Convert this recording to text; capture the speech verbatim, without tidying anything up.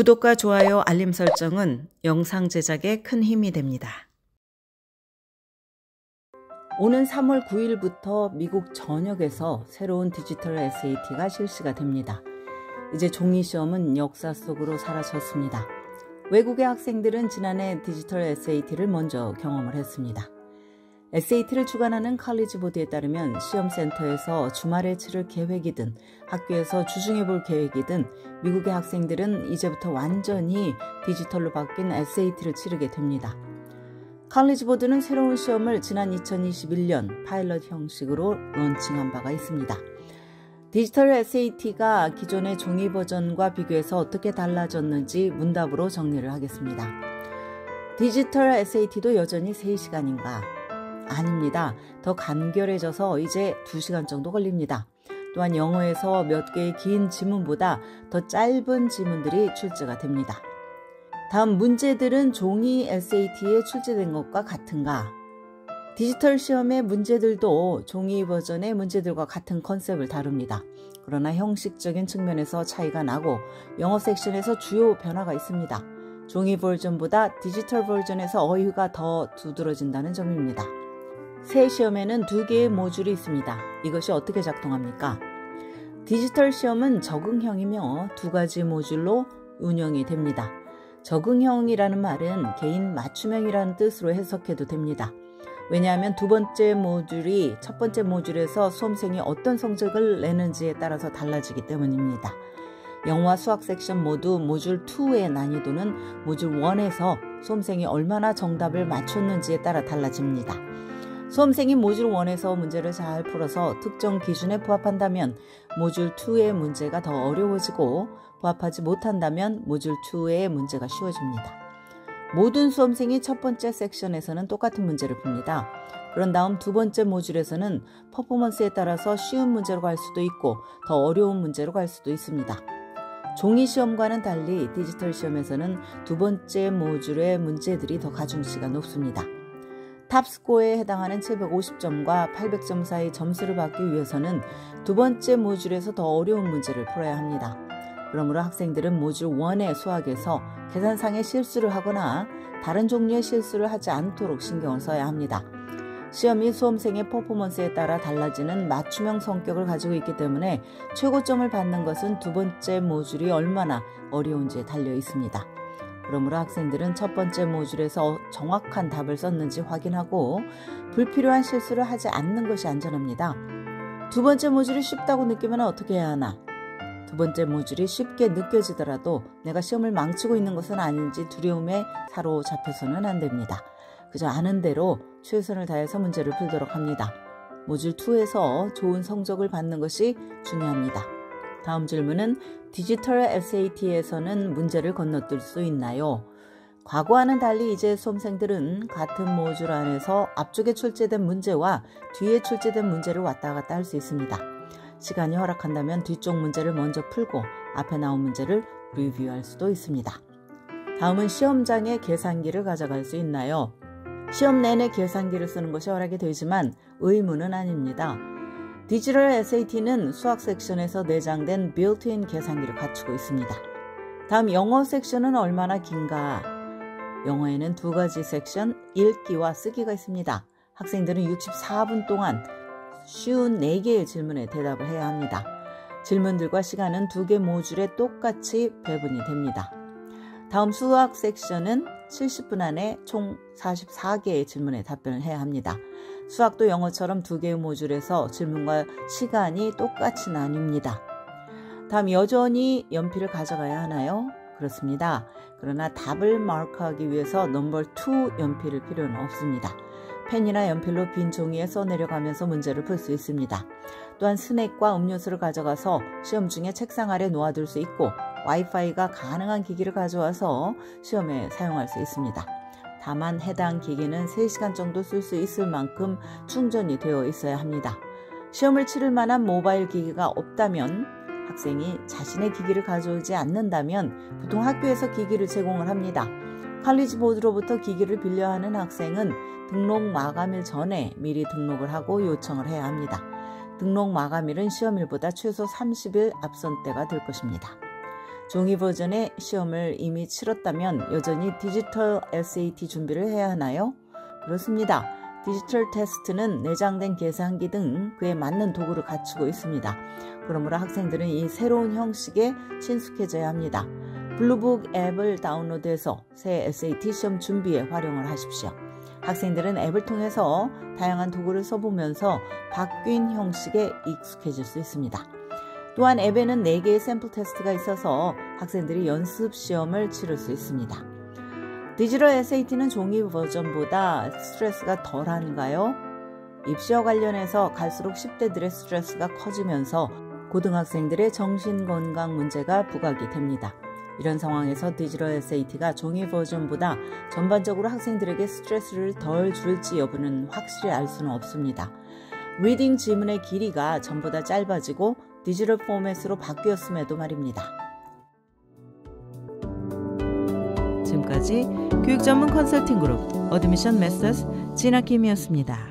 구독과 좋아요, 알림 설정은 영상 제작에 큰 힘이 됩니다. 오는 삼월 구일부터 미국 전역에서 새로운 디지털 에스에이티가 실시가 됩니다. 이제 종이 시험은 역사 속으로 사라졌습니다. 외국의 학생들은 지난해 디지털 에스에이티를 먼저 경험을 했습니다. 에스에이티를 주관하는 칼리지 보드에 따르면 시험센터에서 주말에 치를 계획이든 학교에서 주중에 볼 계획이든 미국의 학생들은 이제부터 완전히 디지털로 바뀐 에스에이티를 치르게 됩니다. 칼리지 보드는 새로운 시험을 지난 이천이십일년 파일럿 형식으로 론칭한 바가 있습니다. 디지털 에스에이티가 기존의 종이 버전과 비교해서 어떻게 달라졌는지 문답으로 정리를 하겠습니다. 디지털 에스에이티도 여전히 세 시간인가? 아닙니다. 더 간결해져서 이제 두 시간 정도 걸립니다. 또한 영어에서 몇 개의 긴 지문보다 더 짧은 지문들이 출제가 됩니다. 다음 문제들은 종이 에스에이티에 출제된 것과 같은가? 디지털 시험의 문제들도 종이 버전의 문제들과 같은 컨셉을 다룹니다. 그러나 형식적인 측면에서 차이가 나고 영어 섹션에서 주요 변화가 있습니다. 종이 버전보다 디지털 버전에서 어휘가 더 두드러진다는 점입니다. 새 시험에는 두 개의 모듈이 있습니다. 이것이 어떻게 작동합니까? 디지털 시험은 적응형이며 두 가지 모듈로 운영이 됩니다. 적응형이라는 말은 개인 맞춤형이라는 뜻으로 해석해도 됩니다. 왜냐하면 두 번째 모듈이 첫 번째 모듈에서 수험생이 어떤 성적을 내는지에 따라서 달라지기 때문입니다. 영어와 수학 섹션 모두 모듈 이의 난이도는 모듈 일에서 수험생이 얼마나 정답을 맞췄는지에 따라 달라집니다. 수험생이 모듈 일에서 문제를 잘 풀어서 특정 기준에 부합한다면 모듈 이의 문제가 더 어려워지고 부합하지 못한다면 모듈 이의 문제가 쉬워집니다. 모든 수험생이 첫 번째 섹션에서는 똑같은 문제를 풉니다. 그런 다음 두 번째 모듈에서는 퍼포먼스에 따라서 쉬운 문제로 갈 수도 있고 더 어려운 문제로 갈 수도 있습니다. 종이 시험과는 달리 디지털 시험에서는 두 번째 모듈의 문제들이 더 가중치가 높습니다. 탑스코어에 해당하는 칠백오십 점과 팔백 점 사이 점수를 받기 위해서는 두 번째 모듈에서 더 어려운 문제를 풀어야 합니다. 그러므로 학생들은 모듈 일의 수학에서 계산상의 실수를 하거나 다른 종류의 실수를 하지 않도록 신경을 써야 합니다. 시험이 수험생의 퍼포먼스에 따라 달라지는 맞춤형 성격을 가지고 있기 때문에 최고점을 받는 것은 두 번째 모듈이 얼마나 어려운지에 달려 있습니다. 그러므로 학생들은 첫 번째 모듈에서 정확한 답을 썼는지 확인하고 불필요한 실수를 하지 않는 것이 안전합니다. 두 번째 모듈이 쉽다고 느끼면 어떻게 해야 하나? 두 번째 모듈이 쉽게 느껴지더라도 내가 시험을 망치고 있는 것은 아닌지 두려움에 사로잡혀서는 안 됩니다. 그저 아는 대로 최선을 다해서 문제를 풀도록 합니다. 모듈 이에서 좋은 성적을 받는 것이 중요합니다. 다음 질문은 디지털 에스에이티에서는 문제를 건너뛸 수 있나요? 과거와는 달리 이제 수험생들은 같은 모듈 안에서 앞쪽에 출제된 문제와 뒤에 출제된 문제를 왔다 갔다 할 수 있습니다. 시간이 허락한다면 뒤쪽 문제를 먼저 풀고 앞에 나온 문제를 리뷰할 수도 있습니다. 다음은 시험장에 계산기를 가져갈 수 있나요? 시험 내내 계산기를 쓰는 것이 허락이 되지만 의무는 아닙니다. 디지털 에스에이티는 수학 섹션에서 내장된 빌트인 계산기를 갖추고 있습니다. 다음 영어 섹션은 얼마나 긴가? 영어에는 두 가지 섹션, 읽기와 쓰기가 있습니다. 학생들은 육십사 분 동안 쉬운 네 개의 질문에 대답을 해야 합니다. 질문들과 시간은 두 개 모듈에 똑같이 배분이 됩니다. 다음 수학 섹션은 칠십 분 안에 총 사십사 개의 질문에 답변을 해야 합니다. 수학도 영어처럼 두 개의 모듈에서 질문과 시간이 똑같이 나뉩니다. 다음 여전히 연필을 가져가야 하나요? 그렇습니다. 그러나 답을 마크하기 위해서 넘버 이 연필을 필요는 없습니다. 펜이나 연필로 빈 종이에 써내려가면서 문제를 풀 수 있습니다. 또한 스낵과 음료수를 가져가서 시험 중에 책상 아래 놓아둘 수 있고 와이파이가 가능한 기기를 가져와서 시험에 사용할 수 있습니다. 다만 해당 기기는 세 시간 정도 쓸 수 있을 만큼 충전이 되어 있어야 합니다. 시험을 치를 만한 모바일 기기가 없다면 학생이 자신의 기기를 가져오지 않는다면 보통 학교에서 기기를 제공을 합니다. 칼리지 보드로부터 기기를 빌려 하는 학생은 등록 마감일 전에 미리 등록을 하고 요청을 해야 합니다. 등록 마감일은 시험일보다 최소 삼십 일 앞선 때가 될 것입니다. 종이 버전의 시험을 이미 치렀다면 여전히 디지털 에스에이티 준비를 해야 하나요? 그렇습니다. 디지털 테스트는 내장된 계산기 등 그에 맞는 도구를 갖추고 있습니다. 그러므로 학생들은 이 새로운 형식에 친숙해져야 합니다. 블루북 앱을 다운로드해서 새 에스에이티 시험 준비에 활용을 하십시오. 학생들은 앱을 통해서 다양한 도구를 써보면서 바뀐 형식에 익숙해질 수 있습니다. 또한 앱에는 네 개의 샘플 테스트가 있어서 학생들이 연습 시험을 치를 수 있습니다. 디지털 에스에이티는 종이 버전보다 스트레스가 덜한가요? 입시와 관련해서 갈수록 십 대들의 스트레스가 커지면서 고등학생들의 정신건강 문제가 부각이 됩니다. 이런 상황에서 디지털 에스에이티가 종이 버전보다 전반적으로 학생들에게 스트레스를 덜 줄지 여부는 확실히 알 수는 없습니다. 리딩 지문의 길이가 전보다 짧아지고 디지털 포맷으로 바뀌었음에도 말입니다. 지금까지 교육 전문 컨설팅 그룹 어드미션 메서스 진아킴이었습니다.